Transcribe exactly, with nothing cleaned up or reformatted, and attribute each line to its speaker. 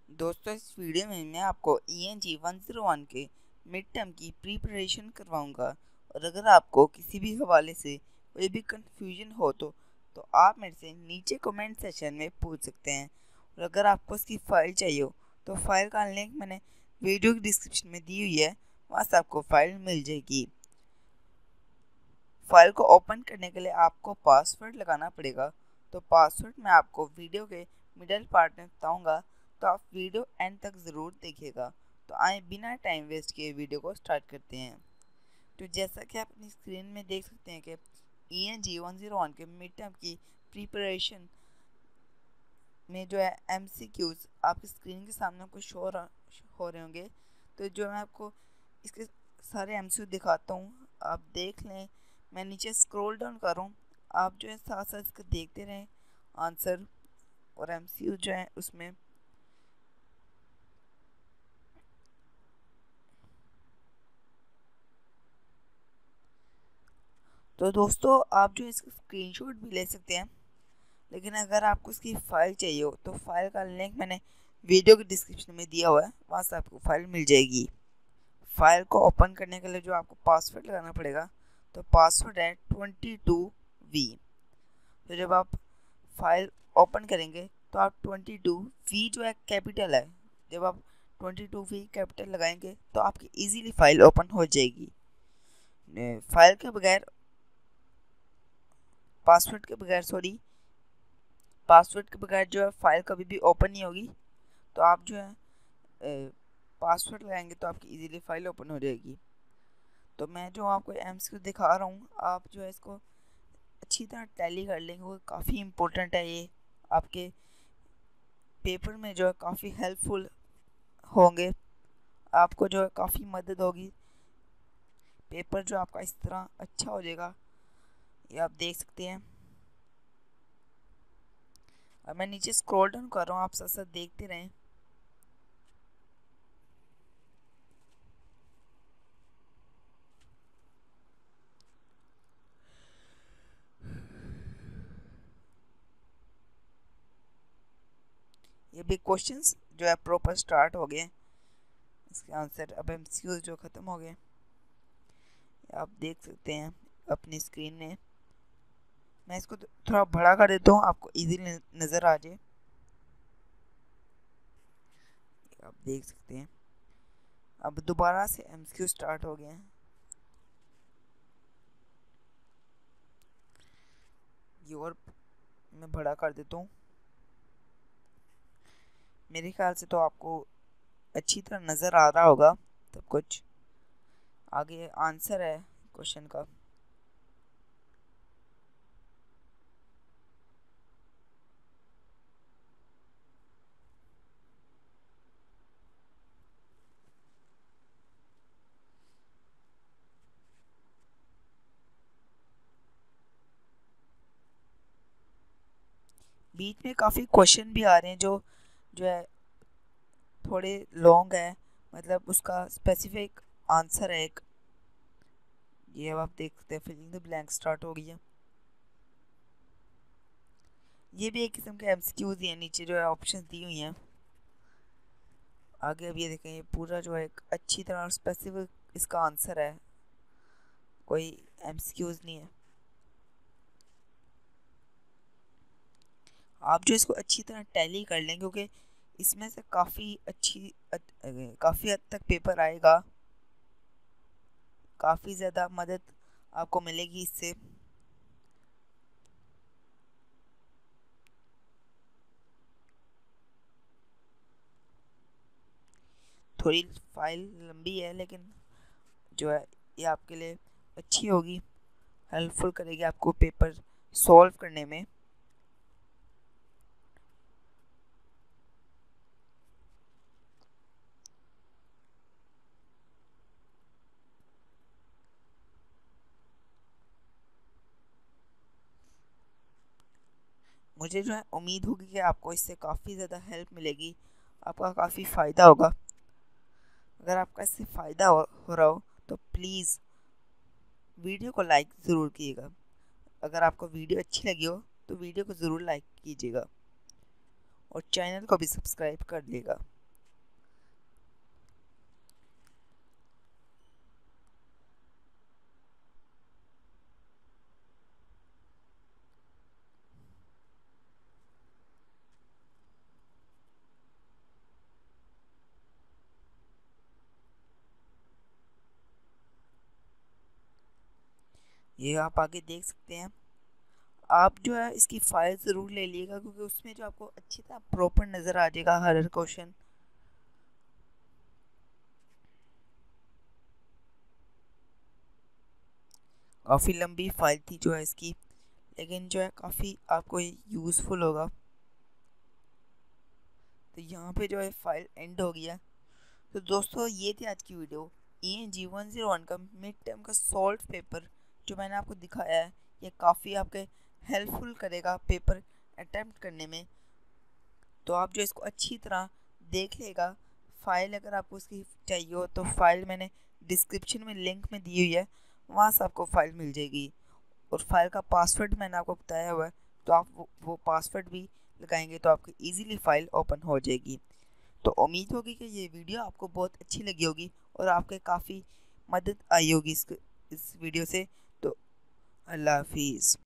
Speaker 1: दोस्तों, इस वीडियो में मैं आपको E N G one zero one के मिड टर्म की प्रिपरेशन करवाऊंगा। और अगर आपको किसी भी हवाले से कोई भी कंफ्यूजन हो तो तो आप मेरे से नीचे कमेंट सेक्शन में पूछ सकते हैं। और अगर आपको इसकी फ़ाइल चाहिए हो तो फाइल का लिंक मैंने वीडियो की डिस्क्रिप्शन में दी हुई है, वहाँ से आपको फ़ाइल मिल जाएगी। फाइल को ओपन करने के लिए आपको पासवर्ड लगाना पड़ेगा। तो पासवर्ड मैं आपको वीडियो के मिडल पार्ट में बताऊंगा, तो आप वीडियो एंड तक ज़रूर देखिएगा। तो आए बिना टाइम वेस्ट किए वीडियो को स्टार्ट करते हैं। तो जैसा कि आप अपनी स्क्रीन में देख सकते हैं कि E N G one zero one के मिड टर्म की प्रिपरेशन में जो है एम सी क्यूज़ आपकी स्क्रीन के सामने कुछ शो हो रहे होंगे। तो जो मैं आपको इसके सारे एम सी क्यू दिखाता हूँ, आप देख लें। मैं नीचे स्क्रॉल डाउन कर रहा हूँ, आप जो है साथ साथ इसको देखते रहें आंसर और एम सी क्यू जो है उसमें। तो दोस्तों, आप जो इसका स्क्रीनशॉट भी ले सकते हैं, लेकिन अगर आपको इसकी फ़ाइल चाहिए हो तो फाइल का लिंक मैंने वीडियो के डिस्क्रिप्शन में दिया हुआ है, वहाँ से आपको फ़ाइल मिल जाएगी। फाइल को ओपन करने के लिए जो आपको पासवर्ड लगाना पड़ेगा, तो पासवर्ड है ट्वेंटी टू वी। तो जब आप फाइल ओपन करेंगे तो आप ट्वेंटी टू वी जो है कैपिटल है, जब आप ट्वेंटी टू वी कैपिटल लगाएंगे तो आपकी इजीली फाइल ओपन हो जाएगी। फाइल के बगैर पासवर्ड के बगैर सॉरी पासवर्ड के बगैर जो है फाइल कभी भी ओपन नहीं होगी। तो आप जो है पासवर्ड लगाएंगे तो आपकी इजीली फाइल ओपन हो जाएगी। तो मैं जो आपको एम सी क्यू दिखा रहा हूँ, आप जो है इसको अच्छी तरह टैली कर लेंगे, वो काफ़ी इम्पोर्टेंट है। ये आपके पेपर में जो है काफ़ी हेल्पफुल होंगे, आपको जो है काफ़ी मदद होगी। पेपर जो आपका इस तरह अच्छा हो जाएगा, ये आप देख सकते हैं। अब मैं नीचे स्क्रॉल डाउन कर रहा हूँ, आप साथ साथ देखते रहें। ये भी क्वेश्चंस जो है प्रॉपर स्टार्ट हो गए, इसके आंसर अब एम सी क्यू जो ख़त्म हो गए, आप देख सकते हैं अपनी स्क्रीन में। मैं इसको थोड़ा बड़ा कर देता हूँ, आपको इजीली नज़र आ जाए। आप देख सकते हैं अब दोबारा से एम सी क्यू स्टार्ट हो गए हैं। ये और मैं बड़ा कर देता हूँ। मेरे ख्याल से तो आपको अच्छी तरह नज़र आ रहा होगा सब कुछ। आगे आंसर है क्वेश्चन का। बीच में काफ़ी क्वेश्चन भी आ रहे हैं जो जो है थोड़े लॉन्ग है, मतलब उसका स्पेसिफिक आंसर है एक। ये अब आप देख सकते हैं फिलिंग द ब्लैंक स्टार्ट हो गई है। ये भी एक किस्म के एम सी क्यूज़ ही हैं, नीचे जो है ऑप्शन दी हुई हैं। आगे अब ये देखें, ये पूरा जो है एक अच्छी तरह स्पेसिफिक इसका आंसर है, कोई एम सी क्यूज़ नहीं है। आप जो इसको अच्छी तरह टैली कर लें, क्योंकि इसमें से काफ़ी अच्छी काफ़ी हद तक पेपर आएगा, काफ़ी ज़्यादा मदद आपको मिलेगी इससे। थोड़ी फाइल लंबी है, लेकिन जो है ये आपके लिए अच्छी होगी, हेल्पफुल करेगी आपको पेपर सॉल्व करने में। मुझे जो है उम्मीद होगी कि आपको इससे काफ़ी ज़्यादा हेल्प मिलेगी, आपका काफ़ी फ़ायदा होगा। अगर आपका इससे फ़ायदा हो, हो रहा हो तो प्लीज़ वीडियो को लाइक ज़रूर कीजिएगा। अगर आपको वीडियो अच्छी लगी हो तो वीडियो को ज़रूर लाइक कीजिएगा और चैनल को भी सब्सक्राइब कर लीजिएगा। ये आप आगे देख सकते हैं। आप जो है इसकी फाइल ज़रूर ले लीजिएगा, क्योंकि उसमें जो आपको अच्छी तरह प्रॉपर नज़र आ जाएगा हर हर क्वेश्चन। काफ़ी लंबी फाइल थी जो है इसकी, लेकिन जो है काफ़ी आपको यूज़फुल होगा। तो यहाँ पे जो है फाइल एंड हो गया। तो दोस्तों ये थी आज की video, E N G one zero one का मिड टर्म का सॉल्व पेपर जो मैंने आपको दिखाया है। ये काफ़ी आपके हेल्पफुल करेगा पेपर अटैम्प्ट करने में। तो आप जो इसको अच्छी तरह देख लेगा। फाइल अगर आपको उसकी चाहिए हो तो फाइल मैंने डिस्क्रिप्शन में लिंक में दी हुई है, वहाँ से आपको फाइल मिल जाएगी। और फाइल का पासवर्ड मैंने आपको बताया हुआ है, तो आप वो, वो पासवर्ड भी लगाएंगे तो आपकी इजीली फाइल ओपन हो जाएगी। तो उम्मीद होगी कि ये वीडियो आपको बहुत अच्छी लगी होगी और आपके काफ़ी मदद आई होगी इस इस वीडियो से। तो अल्लाह हाफिज़।